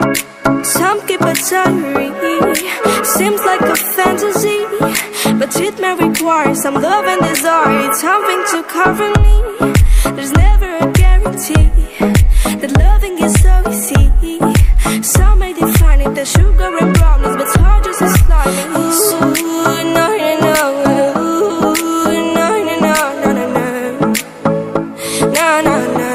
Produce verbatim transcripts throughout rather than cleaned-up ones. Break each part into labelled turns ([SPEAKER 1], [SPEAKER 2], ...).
[SPEAKER 1] Some keep a diary, seems like a fantasy, but it may require some love and desire. It's something to cover me. There's never a guarantee that loving is so easy. Some may define it as sugar and brownies, but it's hard just to slide me. Ooh, no, no, no. Ooh, no, no, no, no, no, no. No, no, no.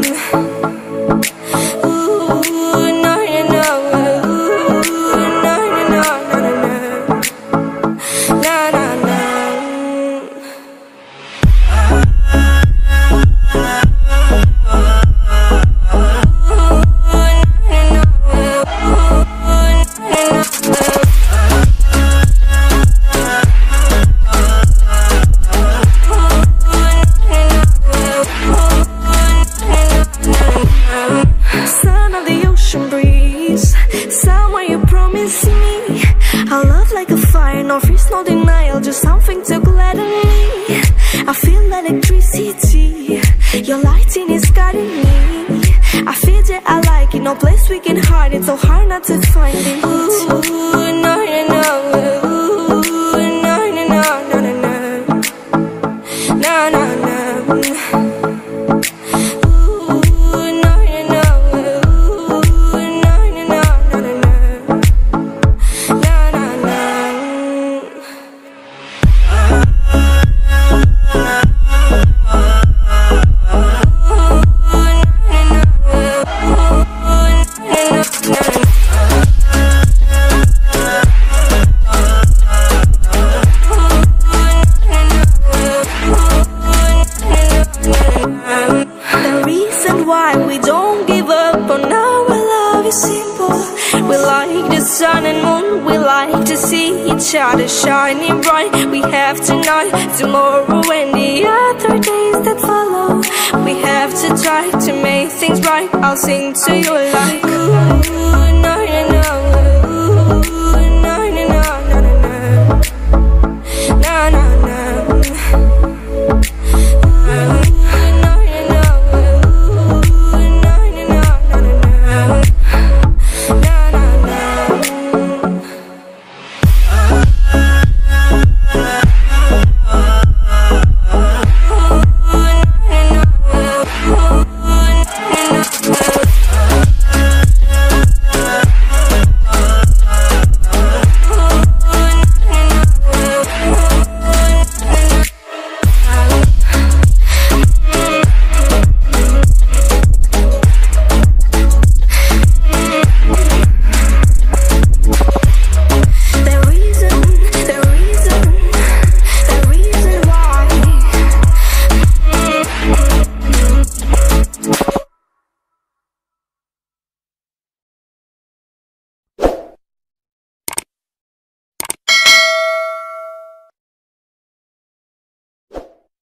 [SPEAKER 1] Somewhere you promised me a love like a fire, no freeze, no denial, just something to gladden me. I feel electricity, your lighting is guiding me. I feel that I like it, no place we can hide it, so hard not to find it. Ooh, no, no, no. Ooh, no, no, no, no, no, no. No, no, no. We like the sun and moon, we like to see each other shining bright. We have tonight, tomorrow and the other days that follow. We have to try to make things right. I'll sing to you like ooh, no.